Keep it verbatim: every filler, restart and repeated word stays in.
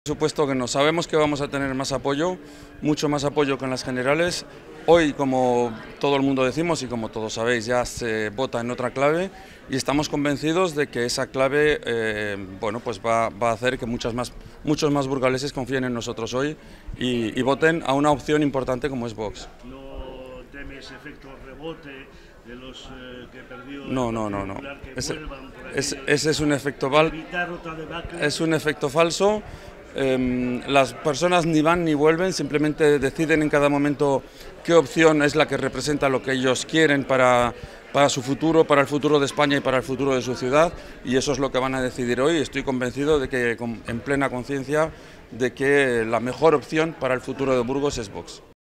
Por supuesto que no, sabemos que vamos a tener más apoyo, mucho más apoyo que en las generales. Hoy, como todo el mundo decimos y como todos sabéis, ya se vota en otra clave y estamos convencidos de que esa clave eh, bueno, pues va, va a hacer que muchas más, muchos más burgaleses confíen en nosotros hoy y, y voten a una opción importante como es Vox. ¿No temes efecto rebote de los eh, que perdió el No, no, Partido no, no. Popular, que Ese, vuelvan por ese, aquello ese es un efecto de val, evitar otra debacle? es un efecto falso. Eh, las personas ni van ni vuelven, simplemente deciden en cada momento qué opción es la que representa lo que ellos quieren para, para su futuro, para el futuro de España y para el futuro de su ciudad, y eso es lo que van a decidir hoy. Estoy convencido de que, en plena conciencia, de que la mejor opción para el futuro de Burgos es Vox.